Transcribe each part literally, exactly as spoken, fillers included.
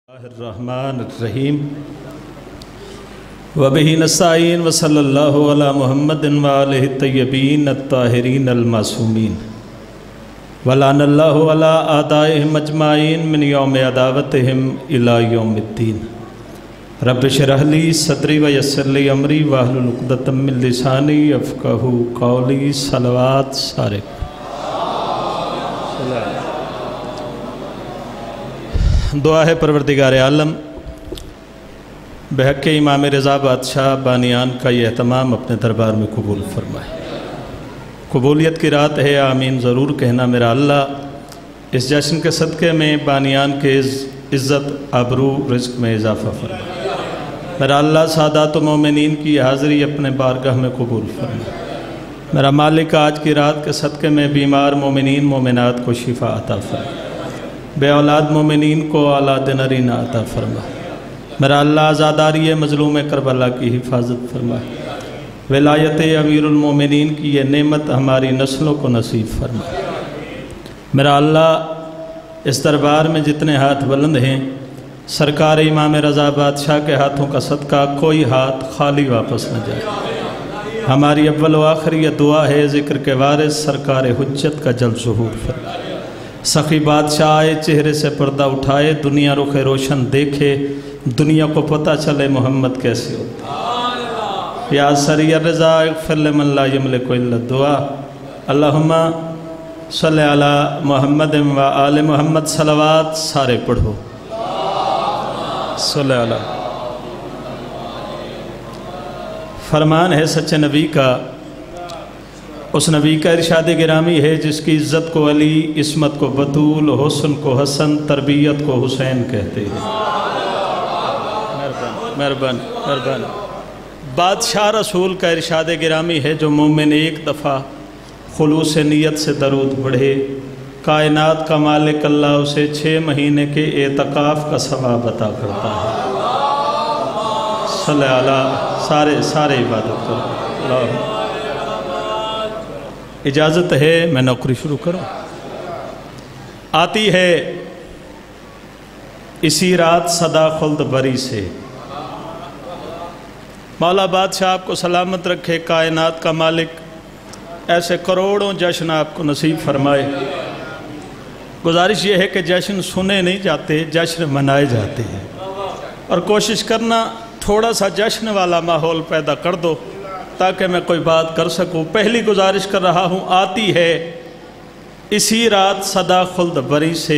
الرحمن الرحیم وبہ نستعین وصلی اللہ علی محمد وآلہ الطیبین الطاہرین المعصومین ولعن اللہ علی اعدائہم اجمعین من یوم عداوتہم الی یوم الدین رب اشرح لی صدری ویسر لی امری واحلل عقدۃ من لسانی یفقہوا قولی صلوات سارے دعا ہے پروردگار عالم بحق امام رضا بادشاہ بانیان کا یہ اہتمام اپنے دربار میں قبول فرمائے۔ قبولیت کی رات ہے، آمین ضرور کہنا میرا اللہ۔ اس جشن کے صدقے میں بانیان کے عزت آبرو رزق میں اضافہ فرمائے۔ میرا اللہ سادات و مومنین کی حاضری اپنے بارگاہ میں قبول فرمائے۔ میرا مالک آج کی رات کے صدقے میں بیمار مومنین مومنات کو شفا عطا فرمائے، بے اولاد مومنین کو اولاد نرینہ عطا فرما۔ میرا اللہ آزاداری مظلوم کربلا کی حفاظت فرمائے۔ ولایت امیر المومنین کی یہ نعمت ہماری نسلوں کو نصیب فرمائے۔ میرا اللہ اس دربار میں جتنے ہاتھ بلند ہیں، سرکار امام رضا بادشاہ کے ہاتھوں کا صدقہ کوئی ہاتھ خالی واپس نہ جائے۔ ہماری اول و آخر یہ دعا ہے، ذکر کے وارث سرکار حجت کا جلد ظہور فرمائے۔ سخی بادشاہ آئے، چہرے سے پردہ اٹھائے، دنیا رخ روشن دیکھے، دنیا کو پتہ چلے محمد کیسے ہوتے۔ یا سری الرضا اغفر لمن لا یملک الا الدعا۔ اللہم صلی علی محمد و آل محمد، صلوات سارے پڑھو۔ صلی علی۔ فرمان ہے سچے نبی کا، اس نبی کا ارشاد گرامی ہے جس کی عزت کو علی، عصمت کو بطول، حسن کو حسن، تربیت کو حسین کہتے ہیں۔ مہربان مہربان بادشاہ رسول کا ارشاد گرامی ہے، جو مومن ایک دفعہ خلوص نیت سے درود پڑھے، کائنات کا مالک اللہ اسے چھ مہینے کے اعتکاف کا ثواب عطا کرتا ہے۔ صلی اللہ، سارے سارے عبادت کرو۔ اللہ اجازت ہے میں نوکری شروع کروں۔ آتی ہے اسی رات صدا خلد بری سے، مولا بادشاہ آپ کو سلامت رکھے، کائنات کا مالک ایسے کروڑوں جشن آپ کو نصیب فرمائے۔ گزارش یہ ہے کہ جشن سنے نہیں جاتے، جشن منائے جاتے ہیں، اور کوشش کرنا تھوڑا سا جشن والا ماحول پیدا کر دو تاکہ میں کوئی بات کر سکوں۔ پہلی گزارش کر رہا ہوں، آتی ہے اسی رات صدا خلد بری سے،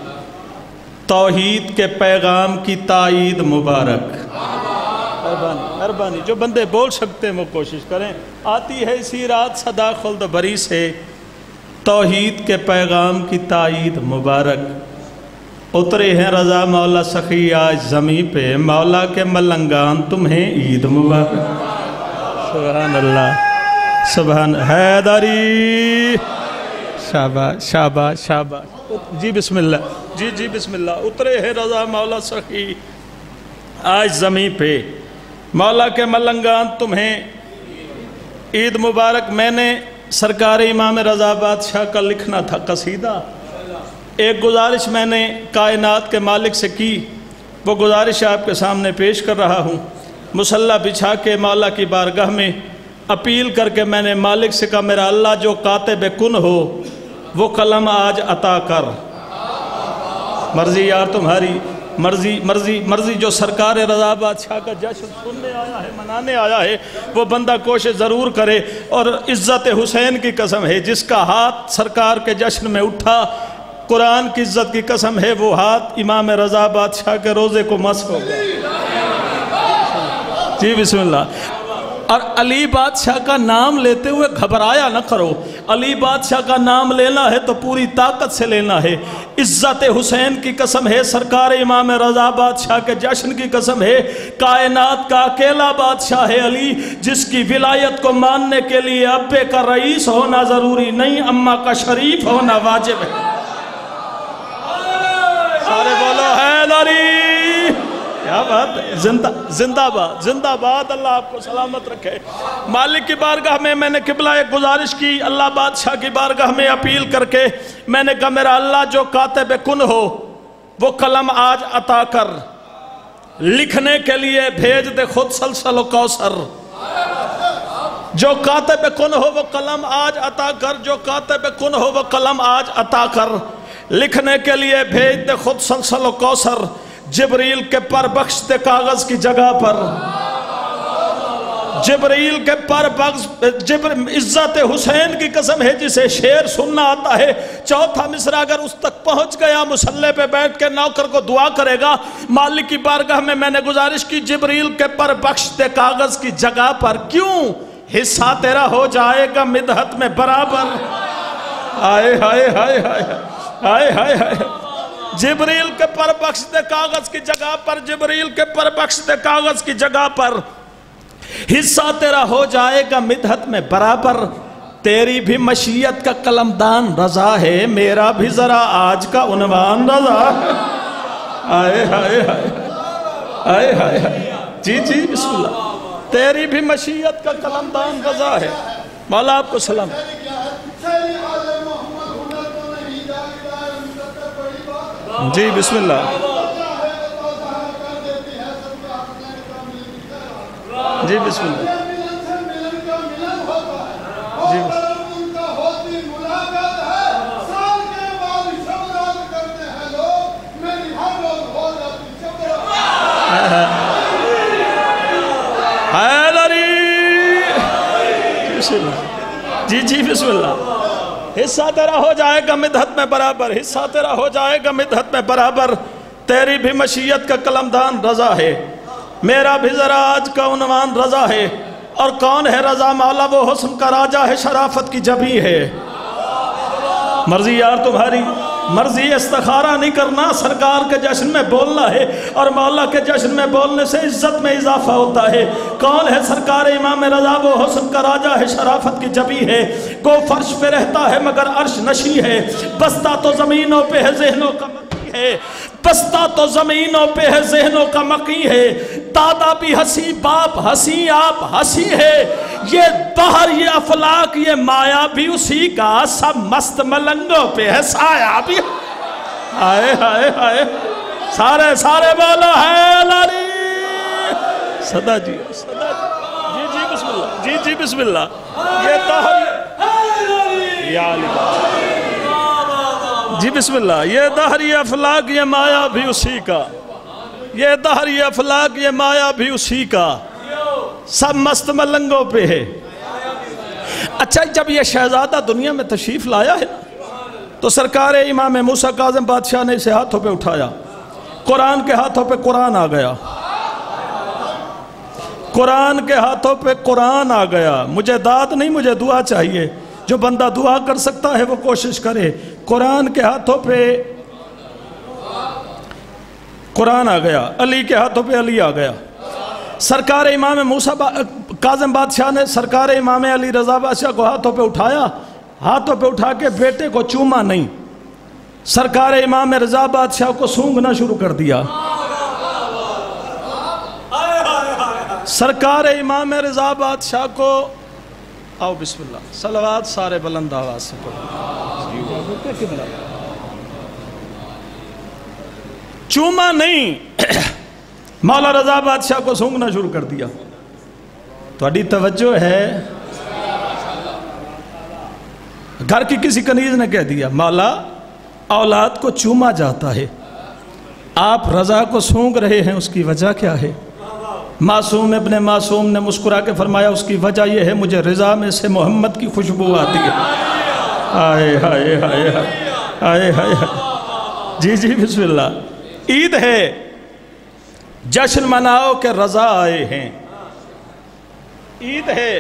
توحید کے پیغام کی تائید مبارک۔ مہربانی مہربانی جو بندے بول سکتے ہیں وہ کوشش کریں۔ آتی ہے اسی رات صدا خلد بری سے، توحید کے پیغام کی تائید مبارک۔ اترے ہیں رضا مولا سخی آج زمین پہ، مولا کے ملنگان تمہیں عید مبارک۔ سبحان اللہ، سبحان حیدری، شاباش شاباش شاباش۔ جی بسم اللہ، جی جی بسم اللہ۔ اترے ہیں رضا مولا سخی آج زمین پہ، مولا کے ملنگان تمہیں عید مبارک۔ میں نے سرکار امام رضا بادشاہ کا لکھنا تھا قصیدہ، ایک گزارش میں نے کائنات کے مالک سے کی، وہ گزارش آپ کے سامنے پیش کر رہا ہوں۔ مصلی بچھا کے مولا کی بارگاہ میں اپیل کر کے میں نے مالک سے کہا، میرا اللہ جو کاتب کن ہو وہ قلم آج عطا کر، مرضی یار تمہاری، مرضی مرضی مرضی جو سرکار رضا بادشاہ کا جشن سننے آیا ہے، منانے آیا ہے، وہ بندہ کوشش ضرور کرے۔ اور عزت حسین کی قسم ہے، جس کا ہاتھ سرکار کے جشن میں اٹھا، قرآن کی عزت کی قسم ہے، وہ ہاتھ امام رضا بادشاہ کے روزے کو مس ہوگا۔ جی بسم اللہ۔ اور علی بادشاہ کا نام لیتے ہوئے گھبرایا نہ کرو، علی بادشاہ کا نام لینا ہے تو پوری طاقت سے لینا ہے۔ عزت حسین کی قسم ہے، سرکار امام رضا بادشاہ کے جشن کی قسم ہے، کائنات کا اکیلا بادشاہ ہے علی، جس کی ولایت کو ماننے کے لیے ابے کا رئیس ہونا ضروری نہیں، اماں کا شریف ہونا واجب ہے۔ سارے بولو حیدری، کیا بات ہے، زندہ زندہ باد زندہ باد۔ اللہ آپ کو سلامت رکھے۔ مالک کی بارگاہ میں میں نے قبلہ ایک گزارش کی، اللہ بادشاہ کی بارگاہ میں اپیل کر کے میں نے کہا، میرا اللہ جو کاتب کن ہو وہ قلم آج عطا کر، لکھنے کے لیے بھیج دے خود سلسل و کوثر۔ جو کاتب کن ہو وہ قلم آج عطا کر، جو کاتب کن ہو وہ قلم آج عطا کر، لکھنے کے لیے بھیج دے خود سلسل و کوثر، جبریل کے پر بخش دے کاغذ کی جگہ پر، جبریل کے پر بخش جبر عزت حسین کی قسم ہے جسے شعر سننا آتا ہے، چوتھا مصرع اگر اس تک پہنچ گیا مصلے پہ بیٹھ کے نوکر کو دعا کرے گا، مالک کی بارگاہ میں میں نے گزارش کی جبریل کے پر بخش دے کاغذ کی جگہ پر، کیوں؟ حصہ تیرا ہو جائے گا مدحت میں برابر۔ آئے ہائے ہائے ہائے ہائے ہائے ہائے جبریل کے پر بخش دے کاغذ کی جگہ پر، جبریل کے پر بخش دے کاغذ کی جگہ پر، حصہ تیرا ہو جائے گا مدحت میں برابر، تیری بھی مشیت کا قلمدان رضا ہے، میرا بھی ذرا آج کا عنوان رضا ہے۔ آئے ہائے ہائے آئے ہائے ہائے جی جی بسم اللہ، تیری بھی مشیت کا قلمدان رضا ہے۔ مولا آپ کو سلام۔ جی بسم اللہ جی بسم اللہ جی جی جی بسم اللہ، حصہ تیرا ہو جائے گا مدحت میں برابر، حصہ تیرا ہو جائے گا مدحت میں برابر، تیری بھی مشیت کا قلمدان رضا ہے، میرا بھی ذرا آج کا عنوان رضا ہے۔ اور کون ہے رضا؟ مولا وہ حسن کا راجہ ہے، شرافت کی جبی ہے، مرضی یار تمہاری مرضی، استخارہ نہیں کرنا، سرکار کے جشن میں بولنا ہے، اور مولا کے جشن میں بولنے سے عزت میں اضافہ ہوتا ہے۔ کون ہے سرکار امام رضا؟ وہ حسن کا راجہ ہے، شرافت کی جبی ہے، کو فرش پہ رہتا ہے مگر عرش نشی ہے، بستا تو زمینوں پہ ہے ذہنوں کا مقی ہے، بستا تو زمینوں پہ ہے ذہنوں کا مقی ہے، دادا بھی ہنسی باپ ہنسی آپ ہنسی ہے، یہ بہر یہ افلاک یہ مایا بھی اسی کا، سب مست ملنگوں پہ ہے سایہ بھی۔ آئے آئے آئے سارے سارے بولا ہے لاری صدا جی صدا جی جی بسم اللہ جی جی بسم اللہ، یہ دہر یا علی جی بسم اللہ، یہ دہر یہ افلاک یہ مایا بھی اسی کا، یہ دہر یہ افلاک یہ مایا بھی اسی کا، سب مست ملنگوں پہ ہے۔ اچھا جب یہ شہزادہ دنیا میں تشریف لایا ہے تو سرکار امام موسیٰ کاظم بادشاہ نے اسے ہاتھوں پہ اٹھایا، قرآن کے ہاتھوں پہ قرآن آ گیا، قرآن کے ہاتھوں پہ قرآن آ گیا۔ مجھے داد نہیں، مجھے دعا چاہیے، جو بندہ دعا کر سکتا ہے وہ کوشش کرے۔ قرآن کے ہاتھوں پہ قرآن آ گیا، علی کے ہاتھوں پہ علی آ گیا۔ سرکار امام موسیٰ کاظم بادشاہ نے سرکار امام علی رضا بادشاہ کو ہاتھوں پہ اٹھایا، ہاتھوں پہ اٹھا کے بیٹے کو چوما نہیں، سرکار امام رضا بادشاہ کو سونگنا شروع کر دیا۔ سرکار امام رضا بادشاہ کو آؤ بسم اللہ صلوات سارے بلند آواز سے پڑھو، چوما نہیں، مولا رضا بادشاہ کو سونگنا شروع کر دیا۔ تھوڑی توجہ ہے، گھر کی کسی کنیز نے کہہ دیا مولا اولاد کو چوما جاتا ہے، آپ رضا کو سونگ رہے ہیں، اس کی وجہ کیا ہے؟ معصوم ابن معصوم نے مسکرا کے فرمایا اس کی وجہ یہ ہے مجھے رضا میں سے محمد کی خوشبو آتی ہے۔ آئے ہائے ہائے ہائے ہائے جی جی بسم اللہ، عید ہے، جشن مناؤ کہ رضا آئے ہیں، عید ہے،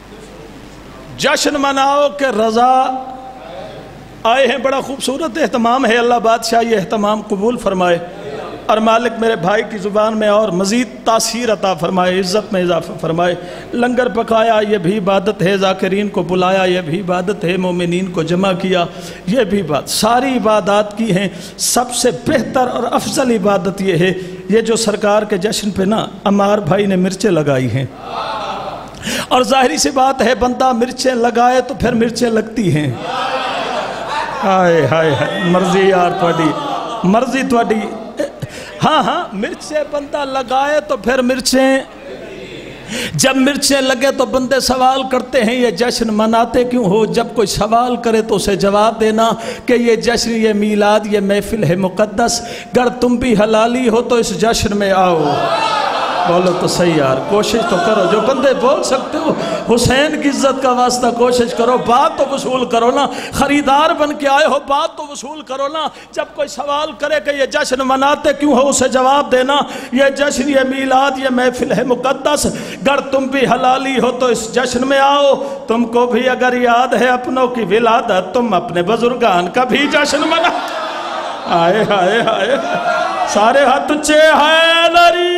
جشن مناؤ کہ رضا آئے ہیں۔ بڑا خوبصورت اہتمام ہے، اللہ بادشاہ یہ اہتمام قبول فرمائے، اور مالک میرے بھائی کی زبان میں اور مزید تاثیر عطا فرمائے، عزت میں اضافہ فرمائے۔ لنگر پکایا یہ بھی عبادت ہے، ذاکرین کو بلایا یہ بھی عبادت ہے، مومنین کو جمع کیا یہ بھی بات، ساری عبادات کی ہیں، سب سے بہتر اور افضل عبادت یہ ہے یہ جو سرکار کے جشن پہ نا عمار بھائی نے مرچیں لگائی ہیں، اور ظاہری سی بات ہے بندہ مرچیں لگائے تو پھر مرچیں لگتی ہیں۔ ہائے ہائے ہائے مرضی یار پڑی مرضی تھوڑی ہاں ہاں مرچیں بندہ لگائے تو پھر مرچیں جب مرچیں لگے تو بندے سوال کرتے ہیں یہ جشن مناتے کیوں ہو؟ جب کوئی سوال کرے تو اسے جواب دینا کہ یہ جشن یہ میلاد یہ محفل ہے مقدس، گر تم بھی حلالی ہو تو اس جشن میں آؤ۔ بولو تو صحیح یار، کوشش تو کرو، جو بندے بول سکتے ہو حسین کی عزت کا واسطہ کوشش کرو، بات تو وصول کرو نا، خریدار بن کے آئے ہو بات تو وصول کرو نا۔ جب کوئی سوال کرے کہ یہ جشن مناتے کیوں ہو اسے جواب دینا، یہ جشن یہ میلاد یہ محفل ہے مقدس، گر تم بھی حلالی ہو تو اس جشن میں آؤ۔ تم کو بھی اگر یاد ہے اپنوں کی ولادت، تم اپنے بزرگان کا بھی جشن منا۔ آئے آئے آئے سارے ہاتھ اونچے حیدری،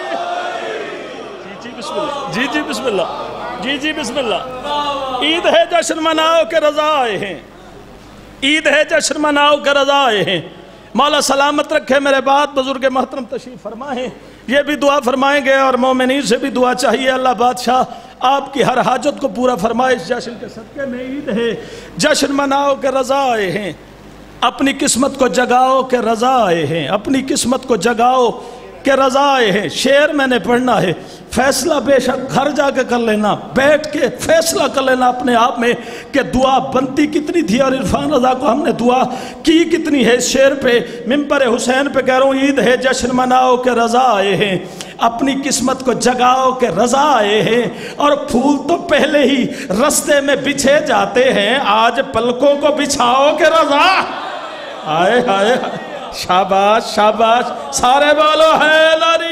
جی جی بسم اللہ، جی جی بسم اللہ۔ عید ہے جشن مناؤ کہ رضا آئے ہیں، عید ہے جشن مناؤ کہ رضا آئے ہیں۔ مولا سلامت رکھے میرے بعد بزرگ محترم تشریف فرمائیں، یہ بھی دعا فرمائیں گے اور مومنین سے بھی دعا چاہیے اللہ بادشاہ آپ کی ہر حاجت کو پورا فرمائے اس جشن کے صدقے میں۔ عید ہے جشن مناؤ کہ رضا آئے ہیں، اپنی قسمت کو جگاؤ کہ رضا آئے ہیں، اپنی قسمت کو جگاؤ کہ رضا آئے ہیں۔ شعر میں نے پڑھنا ہے، فیصلہ بے شک گھر جا کے کر لینا، بیٹھ کے فیصلہ کر لینا اپنے آپ میں کہ دعا بنتی کتنی تھی اور عرفان رضا کو ہم نے دعا کی کتنی ہے۔ اس شعر پہ منبر حسین پہ کہہ رہا ہوں، عید ہے جشن مناؤ کہ رضا آئے ہیں، اپنی قسمت کو جگاؤ کہ رضا آئے ہیں، اور پھول تو پہلے ہی رستے میں بچھے جاتے ہیں، آج پلکوں کو بچھاؤ کہ رضا آئے آئے۔ شاباش شاباش، سارے بولو حیدری،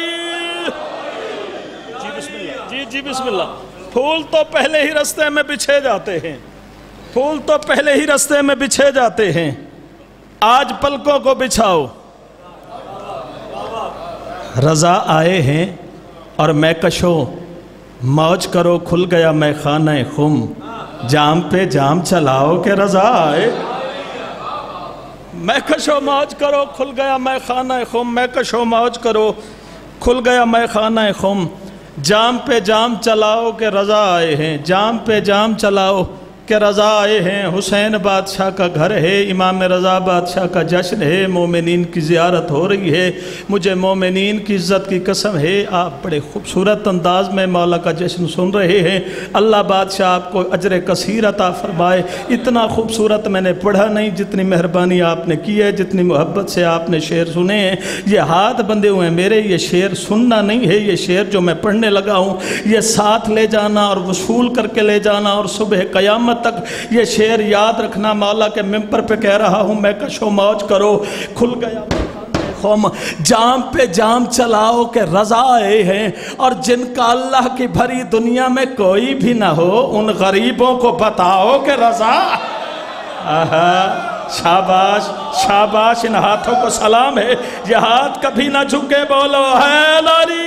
جی بسم اللہ، جی جی بسم اللہ۔ پھول تو پہلے ہی رستے میں بچھے جاتے ہیں، پھول تو پہلے ہی رستے میں بچھے جاتے ہیں، آج پلکوں کو بچھاؤ۔ رضا آئے ہیں اور میں کشو موج کرو، کھل گیا میں خانہ خم، جام پہ جام چلاؤ کہ رضا آئے۔ میں کشو موج کرو کھل گیا میں خانہ خم، میں کشو موج کرو کھل گیا میں خانہ خم، جام پہ جام چلاؤ کہ رضا آئے ہیں، جام پہ جام چلاؤ کہ رضا آئے ہیں۔ حسین بادشاہ کا گھر ہے، امام رضا بادشاہ کا جشن ہے، مومنین کی زیارت ہو رہی ہے، مجھے مومنین کی عزت کی قسم ہے آپ بڑے خوبصورت انداز میں مولا کا جشن سن رہے ہیں۔ اللہ بادشاہ آپ کو اجر کثیر عطا فرمائے۔ اتنا خوبصورت میں نے پڑھا نہیں جتنی مہربانی آپ نے کی ہے، جتنی محبت سے آپ نے شعر سنے ہیں۔ یہ ہاتھ بندے ہوئے ہیں میرے، یہ شعر سننا نہیں ہے، یہ شعر جو میں پڑھنے لگا ہوں یہ ساتھ لے جانا اور وصول کر کے لے جانا، اور صبح قیامت تک یہ شعر یاد رکھنا۔ مولا کے ممبر پہ کہہ رہا ہوں، میں کشو موج کرو کھل گیا خم، جام پہ جام چلاؤ کہ رضا آئے ہیں، اور جن کا اللہ کی بھری دنیا میں کوئی بھی نہ ہو ان غریبوں کو بتاؤ کہ رضا۔ آہا شاباش شاباش، ان ہاتھوں کو سلام ہے، یہ ہاتھ کبھی نہ جھکے، بولو حیدری،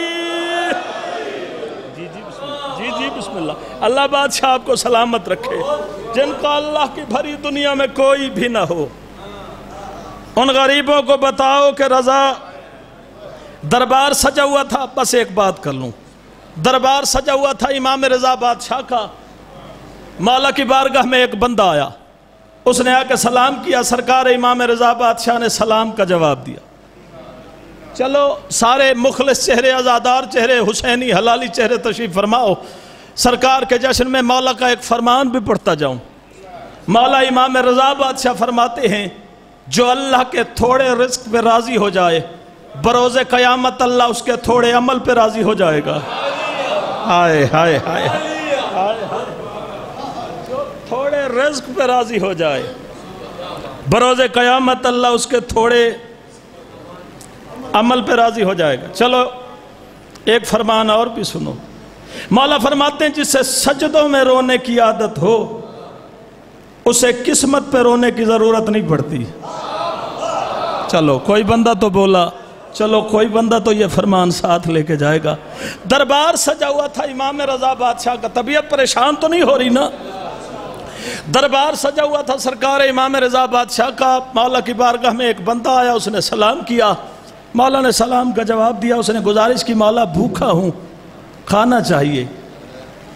جی جی بسم اللہ۔ اللہ بادشاہ آپ کو سلامت رکھے، جن کا اللہ کی بھری دنیا میں کوئی بھی نہ ہو ان غریبوں کو بتاؤ کہ رضا۔ دربار سجا ہوا تھا، بس ایک بات کر لوں، دربار سجا ہوا تھا امام رضا بادشاہ کا۔ مولا کی بارگاہ میں ایک بندہ آیا، اس نے آ کے سلام کیا، سرکار امام رضا بادشاہ نے سلام کا جواب دیا۔ چلو سارے مخلص چہرے، عزادار چہرے، حسینی حلالی چہرے تشریف فرماؤ، سرکار کے جشن میں مولا کا ایک فرمان بھی پڑھتا جاؤں۔ مولا امام رضا بادشاہ فرماتے ہیں، جو اللہ کے تھوڑے رزق پہ راضی ہو جائے، بروز قیامت اللہ اس کے تھوڑے عمل پہ راضی ہو جائے گا۔ ہائے ہائے ہائے جو تھوڑے رزق پہ راضی ہو جائے، بروز قیامت اللہ اس کے تھوڑے عمل پہ راضی ہو جائے گا۔ چلو ایک فرمان اور بھی سنو، مولا فرماتے ہیں جسے سجدوں میں رونے کی عادت ہو اسے قسمت پہ رونے کی ضرورت نہیں پڑتی۔ چلو کوئی بندہ تو بولا، چلو کوئی بندہ تو یہ فرمان ساتھ لے کے جائے گا۔ دربار سجا ہوا تھا امام رضا بادشاہ کا، طبیعت پریشان تو نہیں ہو رہی نا؟ دربار سجا ہوا تھا سرکار امام رضا بادشاہ کا۔ مولا کی بارگاہ میں ایک بندہ آیا، اس نے سلام کیا، مولا نے سلام کا جواب دیا، اس نے گزارش کی، مولا بھوکا ہوں، کھانا چاہیے۔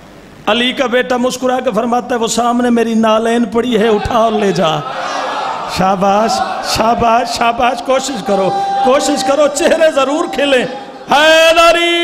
علی کا بیٹا مسکرا کے فرماتا ہے، وہ سامنے میری نالین پڑی ہے، اٹھا اور لے جا۔ शाबाश शाबाश शाबाश, कोशिश करो कोशिश करो, चेहरे जरूर खिले। हैदरी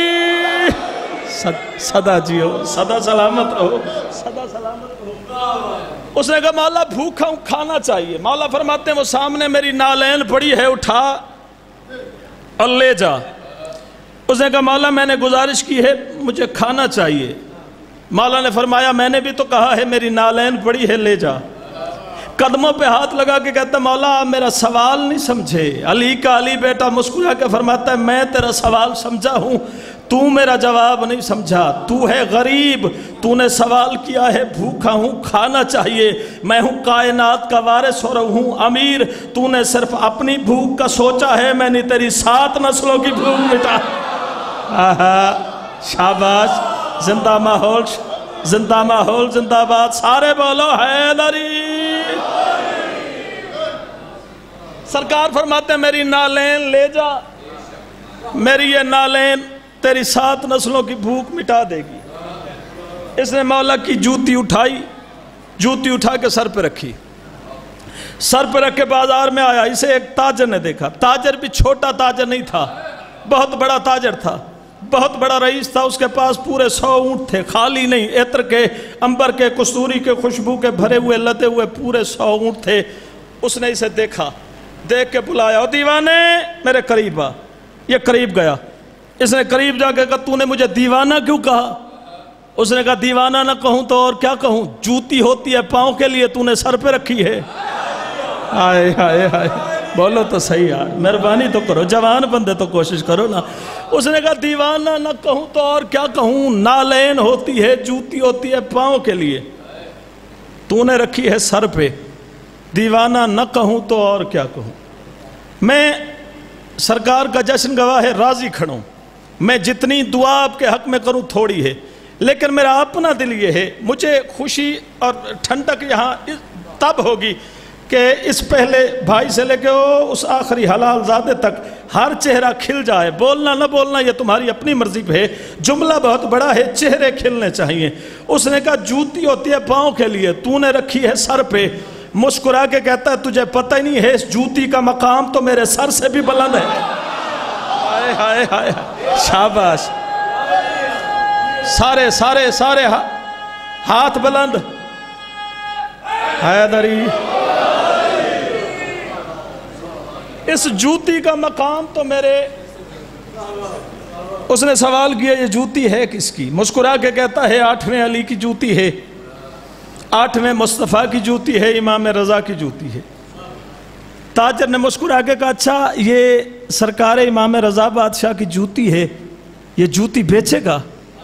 सदा जियो, सदा सलामत रहो, सदा सलामत रहो। उसने कहा मौला भूखा हूं, खाना चाहिए। मौला फरमाते हैं वो सामने मेरी नालैन पड़ी है, उठा और ले जा। उसने कहा मौला मैंने गुजारिश की है, मुझे खाना चाहिए। मौला ने फरमाया मैंने भी तो कहा है, मेरी नालैन पड़ी है, ले जा। कदमों पे हाथ लगा के कहता मौला आप मेरा सवाल नहीं समझे। अली का अली बेटा मुस्कुरा के फरमाता है मैं तेरा सवाल समझा हूं, तू मेरा जवाब नहीं समझा। तू है गरीब, तूने सवाल किया है भूखा हूं, खाना चाहिए। मैं हूं कायनात का वारिस और हूं अमीर, तूने सिर्फ अपनी भूख का सोचा है, मैंने तेरी सात नस्लों की भूख मिटा। आहा शाबाश, जिंदा माहौल, जिंदा माहौल, जिंदाबाद। सारे बोलो हैदरी। सरकार फरमाते हैं मेरी नालैन ले जा, मेरी ये नालैन तेरी सात नस्लों की भूख मिटा देगी। इसने मौला की जूती उठाई, जूती उठा के सर पे रखी, सर पे रख के बाजार में आया। इसे एक ताजर ने देखा। ताजर भी छोटा ताजर नहीं था, बहुत बड़ा ताजर था, बहुत बड़ा रईस था। उसके पास पूरे सौ ऊँट थे, खाली नहीं, इत्र के, अंबर के, कस्तूरी के, खुशबू के भरे हुए लदे हुए पूरे सौ ऊँट थे। उसने इसे देखा, देख के बुलाया, ओ दीवाने मेरे करीब आ। ये करीब गया, इसने करीब जाके कहा तूने मुझे दीवाना क्यों कहा? उसने कहा दीवाना ना कहूं तो और क्या कहूं, जूती होती है पाँव के लिए, तूने सर पे रखी है। हाय हाय हाय, बोलो तो सही यार, मेहरबानी तो करो, जवान बंदे तो कोशिश करो ना। उसने कहा दीवाना ना कहूं तो और क्या कहूं, नालैन होती है, जूती होती है पाँव के लिए, तूने रखी है सर पे। दीवाना न कहूं तो और क्या कहूं। मैं सरकार का जश्न गवाह है, राजी खड़ूं। मैं जितनी दुआ आपके हक में करूं थोड़ी है, लेकिन मेरा अपना दिल ये है, मुझे खुशी और ठंडक यहाँ तब होगी कि इस पहले भाई से लेके उस आखिरी हलाल ज़ादे तक हर चेहरा खिल जाए। बोलना न बोलना ये तुम्हारी अपनी मर्जी पे है, जुमला बहुत बड़ा है, चेहरे खिलने चाहिए। उसने कहा जूती होती है पाँव के लिए, तूने रखी है सर पे। मुस्कुरा के कहता है तुझे पता ही नहीं है, इस जूती का मकाम तो मेरे सर से भी बुलंद है। हाय हाय हाय, शाबाश। सारे सारे सारे हा, हाथ बुलंद। हैदरी, इस जूती का मकाम तो मेरे। उसने सवाल किया ये जूती है किसकी? मुस्कुरा के कहता है आठवें अली की जूती है, आठवें मुस्तफ़ा की जूती है, इमाम रज़ा की जूती है। ताजर ने मुस्कुरा के कहा अच्छा ये सरकार इमाम रज़ा बादशाह की जूती है, ये जूती बेचेगा?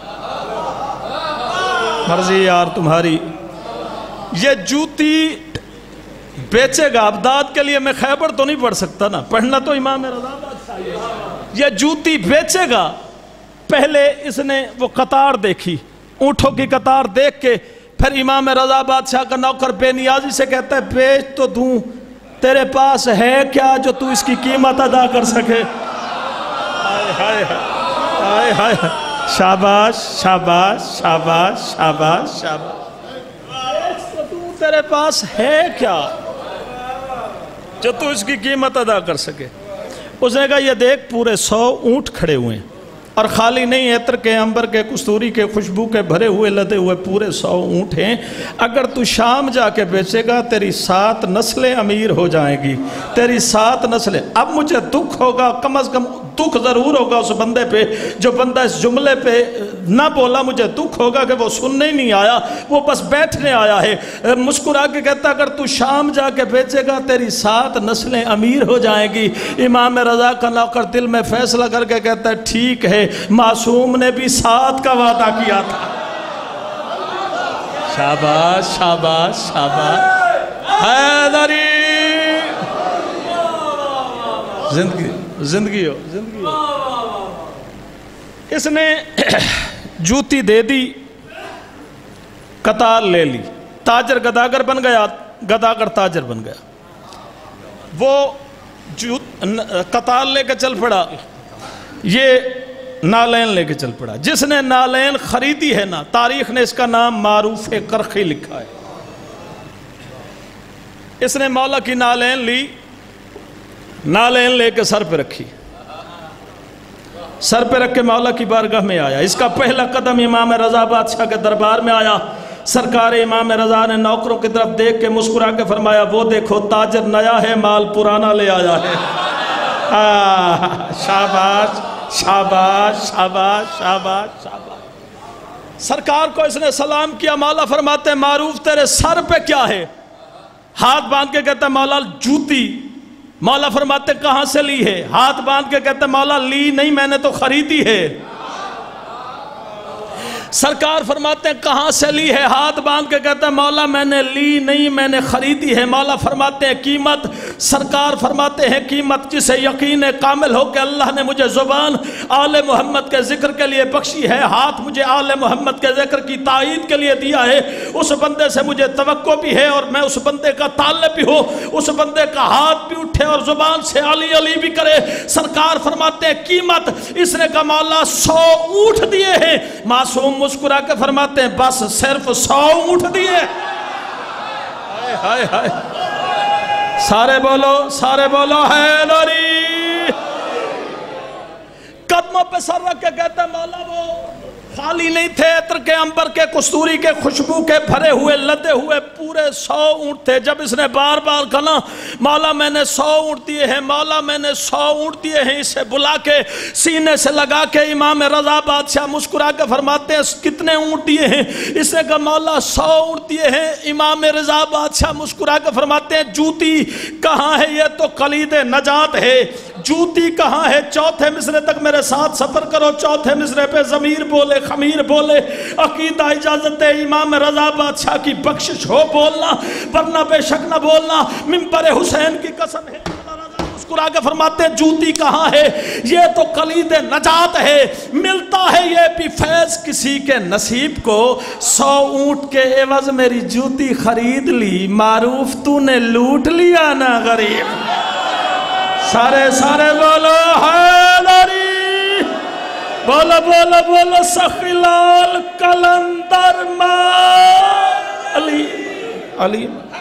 मर्जी यार तुम्हारी, ये जूती बेचेगा। अबदाद के लिए मैं खैबर तो नहीं पढ़ सकता ना, पढ़ना तो इमाम रज़ा बादशाह है। ये जूती बेचेगा। पहले इसने वो कतार देखी, ऊँटों की कतार देख के फिर इमाम रज़ा बादशाह का नौकर बेनियाजी से कहता है बेच तो दूं, तेरे पास है क्या जो तू इसकी कीमत अदा कर सके? हाय हाय हाय हाय, शाबाश शाबाश शाबाश शाबाश शाबाश। बेच तो दूं, तेरे पास है क्या जो तू इसकी कीमत अदा कर सके? उसने कहा ये देख पूरे सौ ऊँट खड़े हुए हैं, और खाली नहीं, इत्र के, अंबर के, कस्तूरी के, खुशबू के भरे हुए लदे हुए पूरे सौ ऊँट हैं। अगर तू शाम जाके बेचेगा तेरी सात नस्लें अमीर हो जाएंगी, तेरी सात नस्लें। अब मुझे दुख होगा, कम अज़ कम दुख ज़रूर होगा उस बंदे पे जो बंदा इस जुमले पे ना बोला। मुझे दुख होगा कि वो सुनने ही नहीं आया, वो बस बैठने आया है। मुस्कुरा के कहता अगर तू शाम जाके बेचेगा तेरी सात नस्लें अमीर हो जाएंगी। इमाम रज़ा का नौकर दिल में फैसला करके कहता है ठीक है, मासूम ने भी सात का वादा किया था। शाबाश शाबाश शाबाश। हैदरी, जिंदगी जिंदगी हो जिंदगी हो। इसने जूती दे दी, कतार ले ली, ताजर गदागर बन गया, गदागर ताजर बन गया। वो जू कतार लेके चल पड़ा, ये नालैन लेके चल पड़ा। जिसने नालैन खरीदी है ना, तारीख ने इसका नाम मारूफ करखी लिखा है। اس نے مولا کی نالین لی، نالین لے کے سر پہ رکھی، سر پہ رکھ کے مولا کی بارگاہ میں آیا۔ اس کا پہلا قدم امام رضا بادشاہ کے دربار میں آیا۔ سرکار امام رضا نے نوکروں کی طرف دیکھ کے مسکرا کے فرمایا وہ دیکھو تاجر نیا ہے، مال پرانا لے آیا ہے۔ شاباش شاباش شاباش شاباش شاباش۔ سرکار کو اس نے سلام کیا۔ مولا فرماتے ہیں معروف تیرے سر پہ کیا ہے؟ ہاتھ باندھ کے کہتا ہے مولا جوتی۔ مولا فرماتے ہیں کہاں سے لی ہے؟ ہاتھ باندھ کے کہتا ہے مولا لی نہیں، میں نے تو خریدی ہے۔ سرکار فرماتے ہیں کہاں سے لی ہے؟ ہاتھ باندھ کے کہتا ہے مولا میں نے لی نہیں، میں نے خریدی ہے۔ مولا فرماتے ہیں قیمت؟ سرکار فرماتے ہیں قیمت جسے یقین کامل ہو کہ اللہ نے مجھے زبان آل محمد کے ذکر کے لیے بخشی ہے، ہاتھ مجھے آل محمد کے ذکر کی تائید کے لیے دیا ہے، اس بندے سے مجھے توقع بھی ہے اور میں اس بندے کا طالب بھی ہوں، اس بندے کا ہاتھ بھی اٹھے اور زبان سے علی علی بھی کرے۔ سرکار فرماتے ہیں قیمت؟ اس نے کہا مولا سو اونٹ دیے ہیں۔ معصوم مسکرا کے فرماتے ہیں بس صرف سو اونٹ دیے۔ ہائے ہائے ہائے، سارے بولو سارے بولو حیدری۔ قدموں پہ سر رکھ کے کہتے ہیں مولا وہ خالی نہیں تھے، عطر کے عنبر کے کستوری کے خوشبو کے بھرے ہوئے لدے ہوئے پورے سو اونٹ تھے۔ جب اس نے بار بار کہا مولا میں نے سو اونٹ دیے ہیں، مولا میں نے سو اونٹ دیے ہیں، اسے بلا کے سینے سے لگا کے امام رضا بادشاہ مسکرا کے فرماتے ہیں کتنے اونٹ دیے ہیں؟ اس نے کہا مولا سو اونٹ دیے ہیں۔ امام رضا بادشاہ مسکرا کے فرماتے ہیں جوتی کہاں ہے؟ یہ تو کلید نجات ہے، جوتی کہاں ہے؟ چوتھے مصرے تک میرے ساتھ سفر کرو، چوتھے مصرے پہ ضمیر بولے خمیر بولے، عقیدہ اجازت ہے امام رضا بادشاہ کی بخشش ہو بولنا ورنہ بے شک نہ بولنا، منبر حسین کی قسم ہے۔ مسکرا کے فرماتے ہیں جوتی کہاں ہے؟ یہ تو کلید نجات ہے، ملتا ہے یہ بھی فیض کسی کے نصیب کو، سو اونٹ کے عوض میری جوتی خرید لی، معروف تو نے لوٹ لیا نا غریب۔ سارے سارے بولو حیدری، بولو بولو بولو سخی لال کلندر ماں علی علی